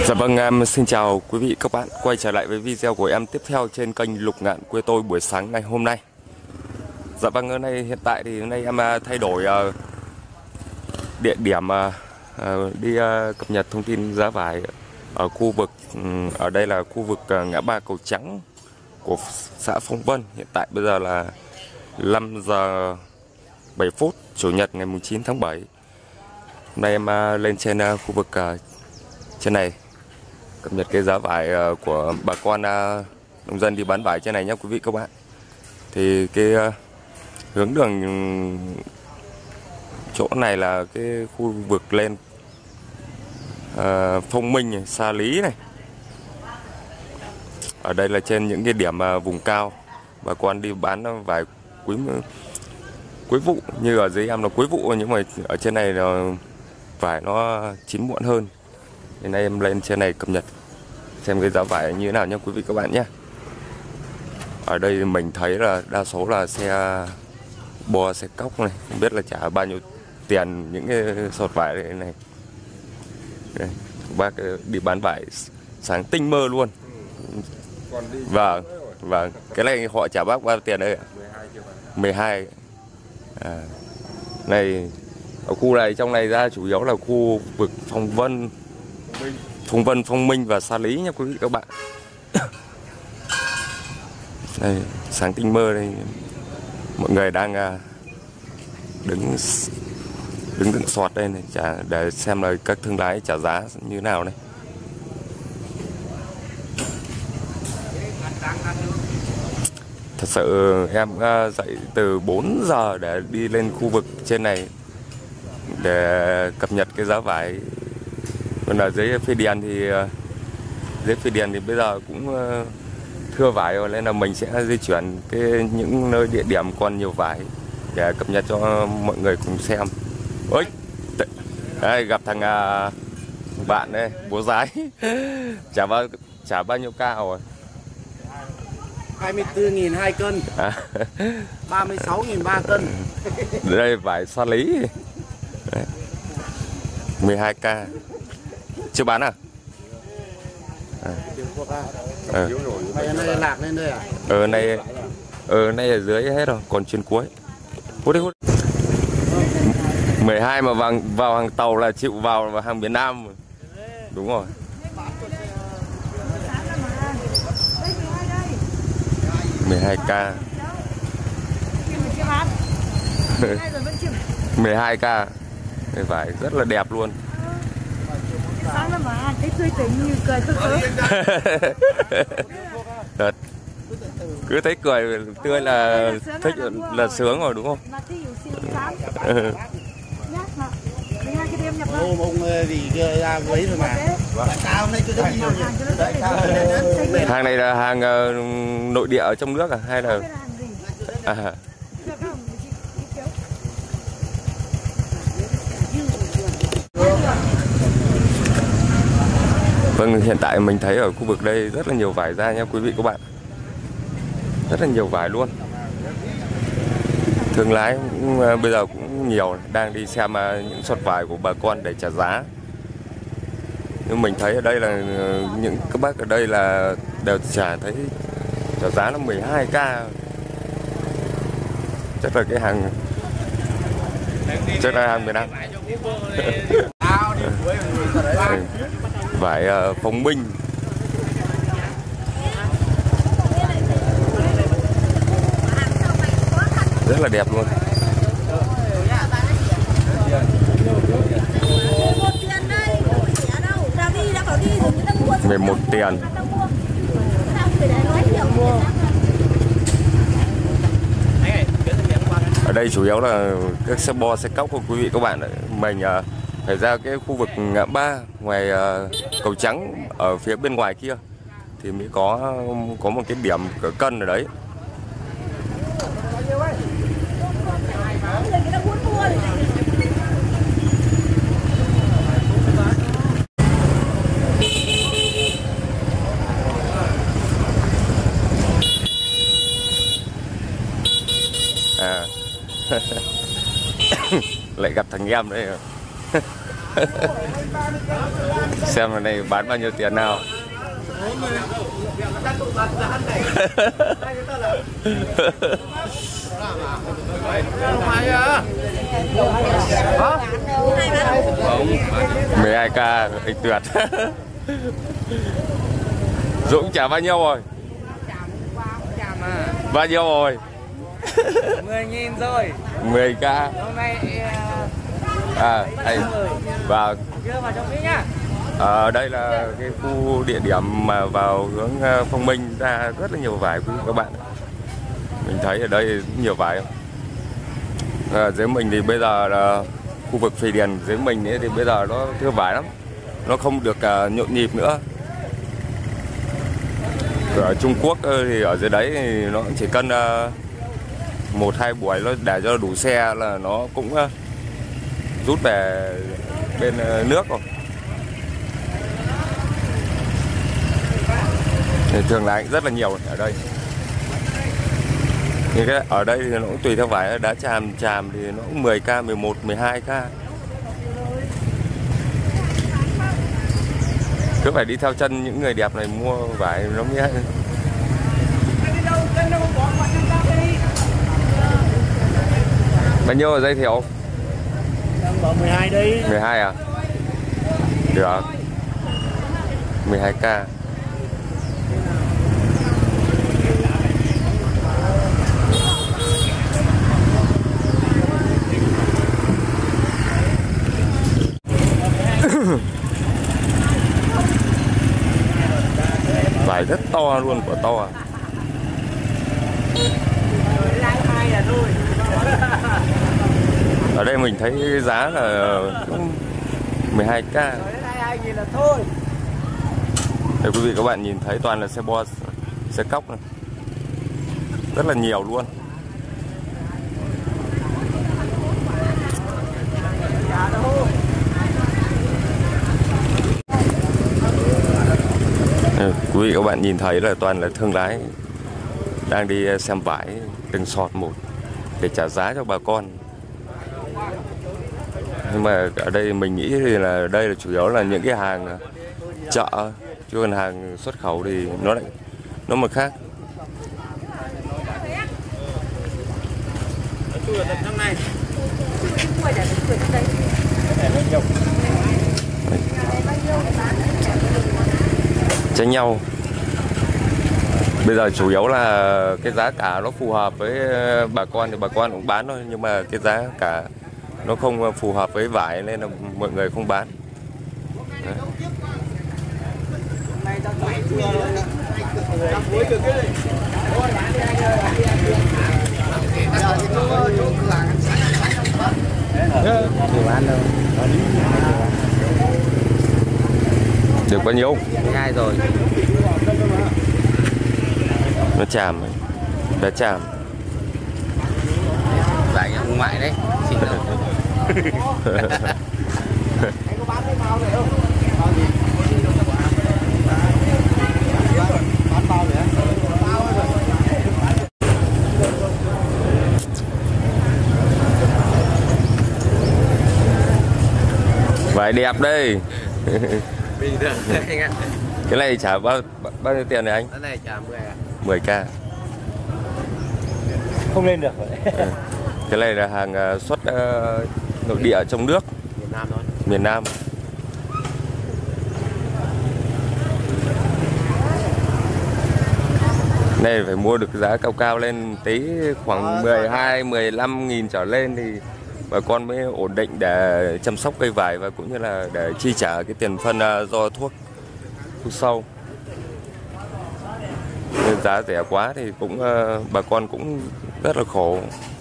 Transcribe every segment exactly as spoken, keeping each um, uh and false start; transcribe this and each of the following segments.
Dạ vâng, em xin chào quý vị các bạn quay trở lại với video của em tiếp theo trên kênh Lục Ngạn Quê Tôi buổi sáng ngày hôm nay. Dạ vâng, hôm nay hiện tại thì hôm nay em thay đổi uh, địa điểm uh, uh, đi uh, cập nhật thông tin giá vải ở khu vực um, ở đây là khu vực uh, ngã ba Cầu Trắng của xã Phong Vân. Hiện tại bây giờ là năm giờ bảy phút Chủ nhật ngày chín tháng bảy. Hôm nay em uh, lên trên uh, khu vực uh, trên này cập nhật cái giá vải của bà con nông dân đi bán vải trên này nhé quý vị các bạn. Thì cái hướng đường chỗ này là cái khu vực lên Phong Minh này, Sa Lý này. Ở đây là trên những cái điểm vùng cao bà con đi bán vải cuối cuối vụ, như ở dưới em là cuối vụ, nhưng mà ở trên này là vải nó chín muộn hơn. Thì nay em lên trên này cập nhật xem cái giá vải như thế nào nha quý vị các bạn nhé. Ở đây mình thấy là đa số là xe bò, xe cóc này, không biết là trả bao nhiêu tiền những cái sọt vải này này. Đây, bác đi bán vải sáng tinh mơ luôn. Vâng, vâng. Cái này họ trả bác bao tiền đây ạ? mười hai. À, này ở khu này, trong này ra chủ yếu là khu vực Phong Vân, Phong Vân, Phong Minh và Sa Lý nha quý vị các bạn. Đây, sáng tinh mơ đây, mọi người đang đứng đứng đứng soạt đây này, trả để xem là các thương lái trả giá như thế nào đây. Thật sự em dậy từ bốn giờ để đi lên khu vực trên này để cập nhật cái giá vải. Còn ở dưới Phê Điền thì dưới Phê Điền thì bây giờ cũng thưa vải rồi, nên là mình sẽ di chuyển cái những nơi địa điểm còn nhiều vải để cập nhật cho mọi người cùng xem. Ôi, đây gặp thằng bạn đây, bố gái trả bao trả bao nhiêu ca rồi? hai mươi tư nghìn hai cân. À. ba mươi sáu nghìn ba cân. Đây vải Sa Lý. Đấy. mười hai ca. Chưa bán à? À. Ờ. Này lạc lên đây à? Ờ này ờ này ở dưới hết rồi, còn trên cuối. Hút đi hút. mười hai mà vào vào hàng tàu là chịu vào hàng miền Nam. Đúng rồi. mười hai ca. mười hai ca. Cái vải rất là đẹp luôn. Sáng là mà thấy tươi tỉnh như cười tươi Thật. Cứ thấy cười tươi là thích là sướng rồi đúng không? Ông ông gì ra ấy rồi mà. Hàng này là hàng nội địa ở trong nước à hay là à? Vâng, hiện tại mình thấy ở khu vực đây rất là nhiều vải ra nha quý vị các bạn. Rất là nhiều vải luôn. Thương lái cũng, bây giờ cũng nhiều, đang đi xem những sọt vải của bà con để trả giá. Nhưng mình thấy ở đây là những các bác ở đây là đều trả thấy trả giá là mười hai ca. Chắc là cái hàng chắc là hàng miền Nam. Vải uh, Phong Minh. Rất là đẹp luôn. mười một tiền. Ở đây chủ yếu là các xe bò, xe cóc của quý vị các bạn. Mình uh, phải ra cái khu vực ngã ba ngoài uh, Cầu Trắng ở phía bên ngoài kia thì mới có có một cái điểm cỡ cân ở đấy. À. Lại gặp thằng em đấy. Xem cái này bán bao nhiêu tiền nào. mười hai k anh Tuyệt. Dũng trả bao nhiêu rồi? Bao nhiêu rồi? mười nghìn rồi. mười k. Hôm nay À, anh vào. đưa vào trong cái nhá. Ở đây là cái khu địa điểm mà vào hướng Phong Minh ra rất là nhiều vải quý các bạn. Mình thấy ở đây nhiều vải không? À, dưới mình thì bây giờ là khu vực Phì Điền dưới mình ấy thì bây giờ nó thưa vải lắm, nó không được uh, nhộn nhịp nữa. Ở Trung Quốc thì ở dưới đấy thì nó chỉ cần uh, một hai buổi nó để cho đủ xe là nó cũng uh, rút về bên uh, nước rồi. Thì thường là rất là nhiều ở đây. Nhưng cái ở đây thì nó cũng tùy theo vải, đá tràm tràm thì nó cũng mười k, mười một, mười hai k. Cứ phải đi theo chân những người đẹp này mua vải nó mới. Bao nhiêu ở dây Thiểu? Bỏ mười hai đi. mười hai à? Được. mười hai k. Vải rất to luôn, của to à. Ở đây mình thấy giá là mười hai k. Đây quý vị các bạn nhìn thấy toàn là xe bo, xe cóc này. Rất là nhiều luôn. Đây, quý vị các bạn nhìn thấy là toàn là thương lái đang đi xem vải từng sọt một để trả giá cho bà con. Nhưng mà ở đây mình nghĩ thì là đây là chủ yếu là những cái hàng chợ, chứ còn hàng xuất khẩu thì nó lại nó một khác. Chênh nhau. Bây giờ chủ yếu là cái giá cả nó phù hợp với bà con thì bà con cũng bán thôi, nhưng mà cái giá cả nó không phù hợp với vải nên là mọi người không bán. Đấy. Được bao nhiêu? mười hai rồi. Nó chàm, đã chàm. Vải nhà ông ngoại đấy. Xịn đâu. Vải đẹp đây. Bình thường anh ạ. Cái này trả bao bao nhiêu tiền này anh? Cái này trả mười à? mười k. Không lên được rồi. Cái này là hàng xuất uh, nội địa trong nước. Miền Nam thôi. Miền Nam. Này phải mua được giá cao cao lên tí, khoảng mười hai, mười lăm nghìn trở lên thì bà con mới ổn định để chăm sóc cây vải và cũng như là để chi trả cái tiền phân do thuốc thuốc sâu. Nên giá rẻ quá thì cũng bà con cũng rất là khổ.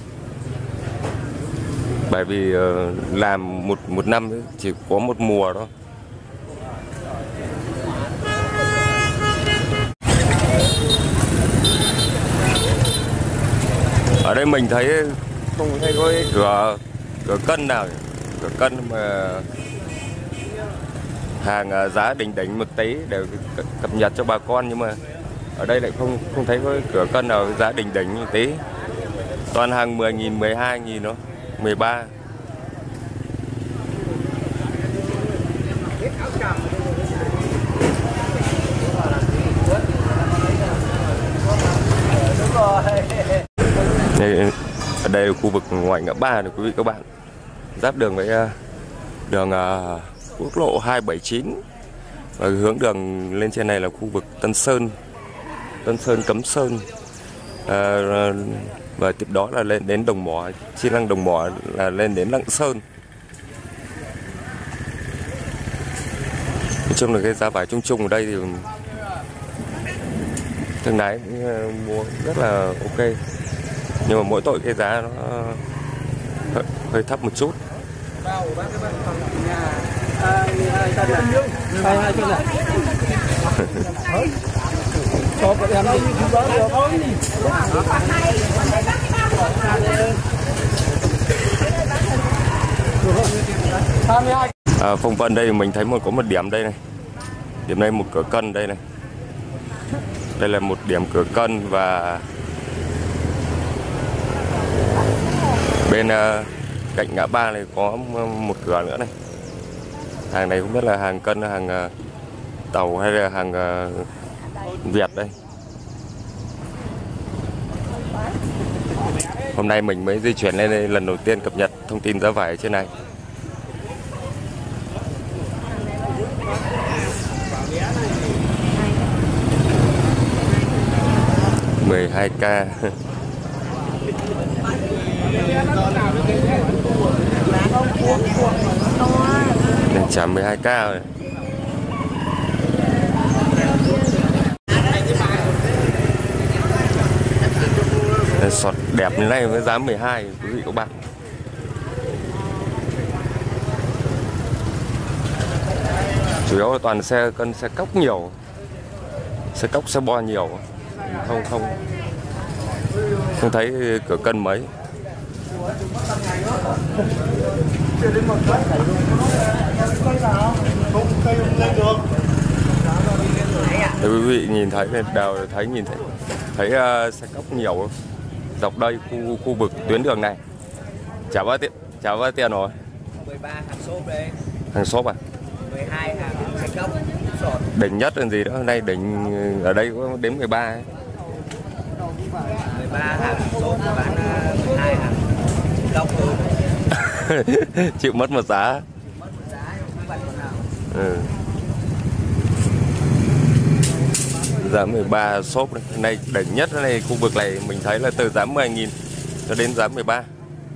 Bởi vì làm một một năm chỉ có một mùa thôi. Ở đây mình thấy không thấy có cửa cửa cân nào, cửa cân mà hàng giá đỉnh đỉnh một tí để cập nhật cho bà con, nhưng mà ở đây lại không không thấy có cửa cân nào giá đỉnh đỉnh một tí. Toàn hàng mười nghìn, mười hai nghìn đó, mười ba. khu vực ngoài ngã ba này quý vị các bạn, giáp đường với đường uh, quốc lộ hai bảy chín, và hướng đường lên trên này là khu vực Tân Sơn, Tân Sơn Cấm Sơn, à, và tiếp đó là lên đến Đồng Mỏ, Chi Lăng Đồng Mỏ là lên đến Lạng Sơn. Nói chung là cái giá vải chung chung ở đây thì thương lái mua rất là ok, nhưng mà mỗi tội cái giá nó hơi, hơi thấp một chút. À, Phong Vân đây mình thấy một có một điểm đây này, điểm đây một cửa cân đây này, đây là một điểm cửa cân, và bên uh, cạnh ngã ba này có một cửa nữa này. Hàng này không biết là hàng cân, hàng uh, tàu hay là hàng uh, Việt đây. Hôm nay mình mới di chuyển lên đây lần đầu tiên cập nhật thông tin giá vải ở trên này. mười hai k. Đang trả mười hai k rồi. Sọt đẹp như này với giá mười hai quý vị các bạn. Chủ yếu là toàn xe cân, xe cóc nhiều, xe cóc xe bo nhiều, không không không thấy cửa cân mấy. Để quý vị nhìn thấy đều thấy nhìn thấy thấy uh, xe cóc nhiều dọc đây khu khu vực tuyến đường này. Chả bao tiền, chả bao tiền rồi. mười ba hàng xốp đây. Hàng xốp à? mười hai hàng xe cóc. Đỉnh nhất là gì đó, hôm nay đỉnh ở đây có đến mười ba ấy. mười ba hàng xốp bán mười hai hàng cóc thôi. Chịu mất một giá. Mất một giá không phải con nào. Ừ. Giá mười ba xốp này. Hôm nay đỉnh nhất này khu vực này mình thấy là từ giá mười nghìn cho đến giá mười ba.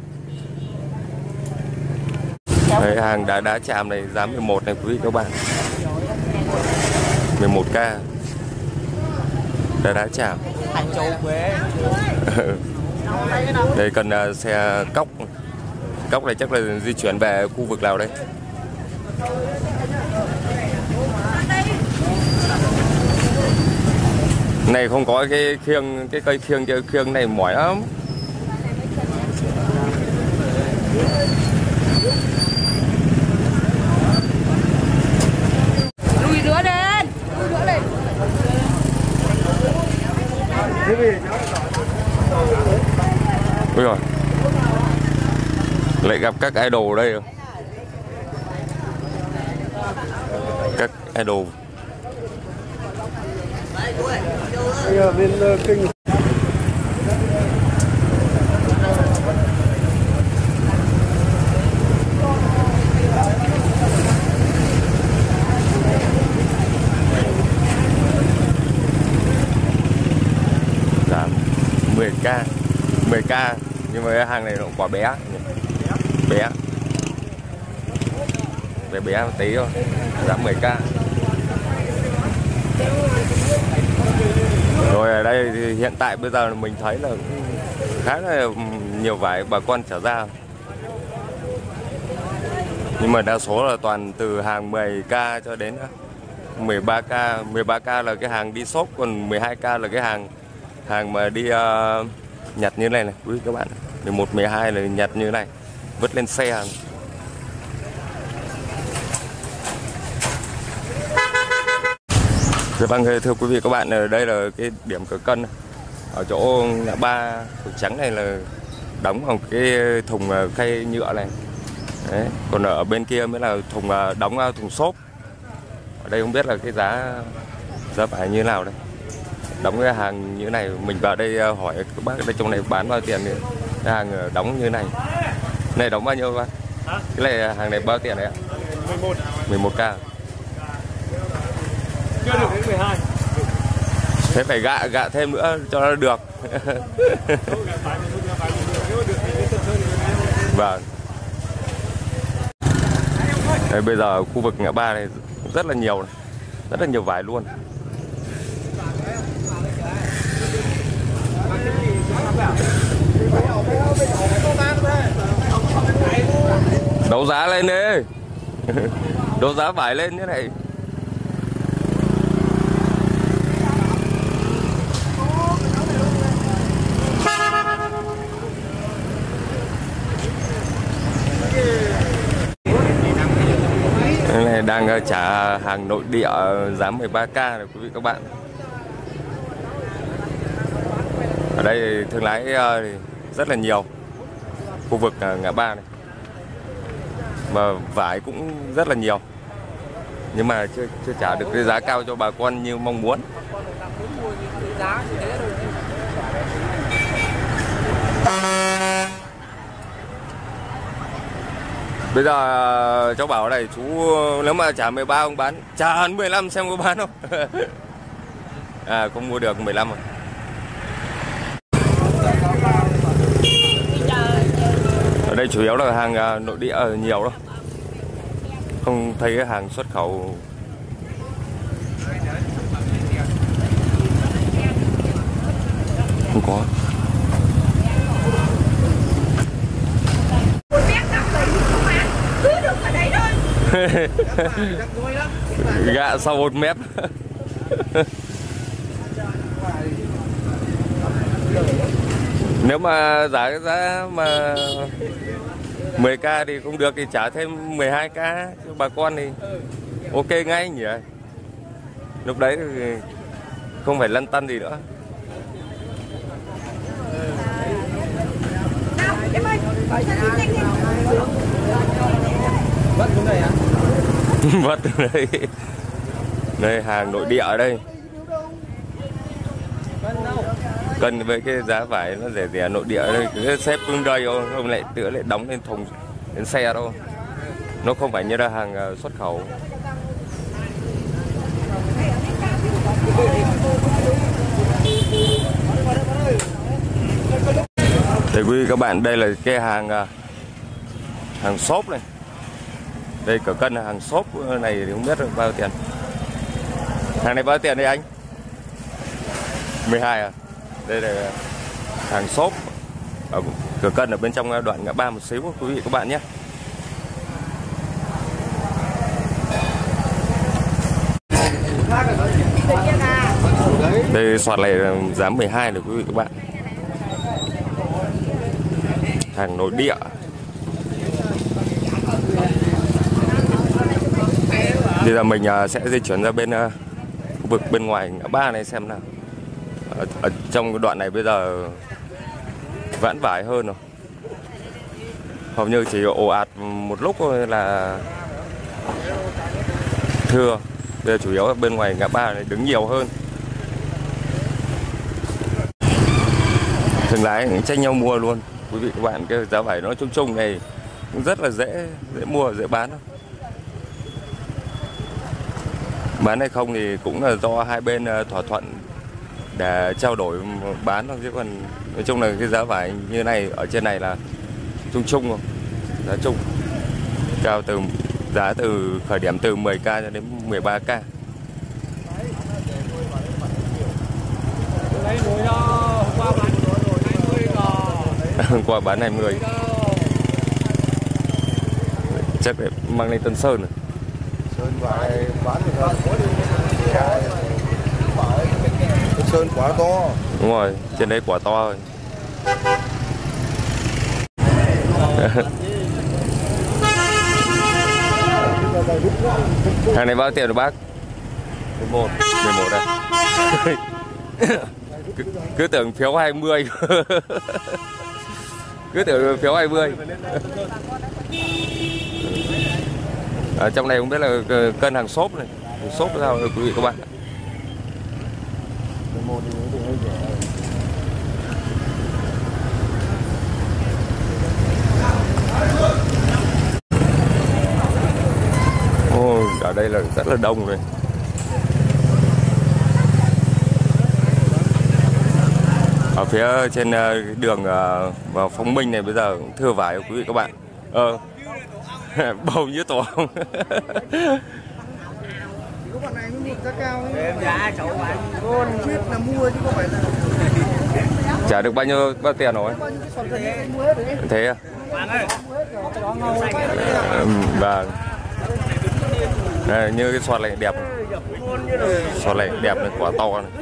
Đấy, hàng đá đá chàm này giá mười một này quý vị các bạn. mười một k. Đá đá chàm. Hàng châu Quế. Đây cần uh, xe cóc. Cóc này chắc là di chuyển về khu vực nào đây? Này không có cái khiêng, cái cây khiêng, cái khiêng này mỏi lắm. Lùi nữa lên, lùi nữa lên. Ôi rồi, lại gặp các idol ở đây rồi. Các idol. Bây giờ bên uh, kinh giảm mười k, mười k, nhưng mà cái hàng này nó cũng quá bé, bé, bé bé một tí thôi, giảm mười k. Rồi ở đây thì hiện tại bây giờ mình thấy là khá là nhiều vải bà con trở ra, nhưng mà đa số là toàn từ hàng mười k cho đến mười ba k. mười ba k là cái hàng đi shop, còn mười hai k là cái hàng hàng mà đi uh, nhặt như này này quý các bạn. mười một, mười hai là nhặt như này, vứt lên xe. Dạ vâng, thưa quý vị các bạn, ở đây là cái điểm cửa cân ở chỗ ngã ba Cầu Trắng này, là đóng vào cái thùng khay nhựa này. Đấy. Còn ở bên kia mới là thùng đóng thùng xốp. Ở đây không biết là cái giá giá phải như thế nào đây. Đóng cái hàng như thế này, mình vào đây hỏi các bác ở đây trong này bán bao tiền nữa. Hàng đóng như này. Này đóng bao nhiêu bác? Hả? Cái này hàng này bao tiền đấy ạ? mười một. mười một k. Chưa được đến mười hai. Thế phải gạ gạ thêm nữa cho nó được. Vâng. Đây, bây giờ khu vực ngã ba này rất là nhiều này. Rất là nhiều vải luôn. Đấu giá lên đi. Đấu giá vải lên như này. Cái này đang trả hàng nội địa giá mười ba k này quý vị các bạn. Ở đây thương lái rất là nhiều. Khu vực ngã ba này. Mà vải cũng rất là nhiều. Nhưng mà chưa chưa trả được cái giá cao cho bà con như mong muốn. Bây giờ cháu bảo này chú nếu mà trả mười ba ông bán, trả hắn mười lăm xem có bán không. À không mua được mười lăm rồi. Ở đây chủ yếu là hàng nội địa nhiều đâu. Không thấy cái hàng xuất khẩu. Không có. Gạ sau một mét. Nếu mà giá giá mà mười k thì không được thì trả thêm mười hai k cho bà con thì ok ngay nhỉ. Lúc đấy thì không phải lăn tăn gì nữa. Vất xuống đây hả? Vất đây. Đây hàng nội địa ở đây. Cân với cái giá vải nó rẻ rẻ nội địa ở đây cứ xếp xuống đây thôi, không lại tựa lại đóng lên thùng lên xe đâu. Nó không phải như là hàng xuất khẩu. Để quý vị các bạn, đây là cái hàng hàng xốp này. Đây cả cân hàng xốp này thì không biết được bao tiền. Hàng này bao tiền đây anh? mười hai à? Đây là hàng xốp ở cửa cân ở bên trong đoạn ngã ba một xíu quý vị các bạn nhé. Đây soạt này giá mười hai rồi quý vị các bạn. Hàng nội địa. Bây giờ mình sẽ di chuyển ra bên khu vực bên ngoài ngã ba này xem nào. Ở, ở trong cái đoạn này bây giờ vãn vải hơn rồi. Hầu như chỉ ồ ạt một lúc thôi là thưa. Bây giờ chủ yếu ở bên ngoài ngã ba này đứng nhiều hơn. Thương lái cũng tranh nhau mua luôn. Quý vị các bạn, cái giá vải nó chung chung này cũng rất là dễ dễ mua, dễ bán thôi. Bán hay không thì cũng là do hai bên thỏa thuận để trao đổi bán thôi, chứ còn nói chung là cái giá vải như này ở trên này là chung chung rồi, giá chung cao từ giá từ khởi điểm từ mười k cho đến mười ba k. Hôm qua bán hai mươi. Chắc để mang lên Tân Sơn rồi. Sơn vải bán được hơn. Sơn quá to. Đúng rồi, trên đấy quả to rồi. Hàng này bao tiền rồi bác? mười một. mười một à? cứ, cứ tưởng phiếu hai mươi. Cứ tưởng phiếu hai mươi. Ở trong này không biết là cân hàng xốp này. Hàng xốp sao quý vị các bạn? Ô, ở đây là rất là đông rồi. Ở phía trên đường vào Phong Minh này bây giờ cũng thưa vải quý vị các bạn. Ờ, bầu như tổ ong. Có bạn này mới mua giá cao ấy. Giá cháu bạn con biết là mua chứ không phải là trả được bao nhiêu bao tiền rồi? Thế à? Vâng. Đây, như cái xoạt này đẹp. Xoạt này đẹp này, quả to này.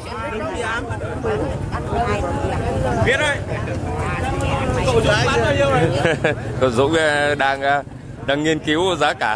biết đấy. Cậu Dũng bán bao nhiêu rồi? Cậu Dũng đang đang nghiên cứu giá cả.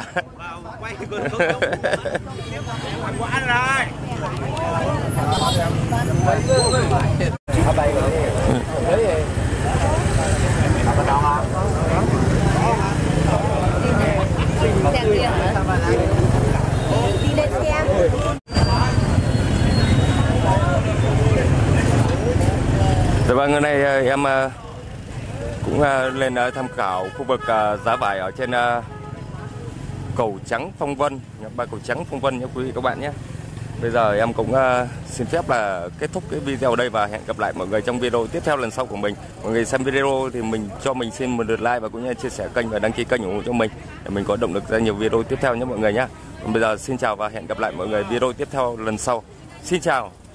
Dạ vâng, hôm nay em cũng lên tham khảo khu vực giá vải ở trên cầu Trắng Phong Vân, ba cầu Trắng Phong Vân nha quý vị các bạn nhé. Bây giờ em cũng xin phép là kết thúc cái video ở đây và hẹn gặp lại mọi người trong video tiếp theo lần sau của mình. Mọi người xem video thì mình cho mình xin một lượt like và cũng như chia sẻ kênh và đăng ký kênh ủng hộ cho mình để mình có động lực ra nhiều video tiếp theo nhé mọi người nhé. Còn bây giờ xin chào và hẹn gặp lại mọi người video tiếp theo lần sau. Xin chào.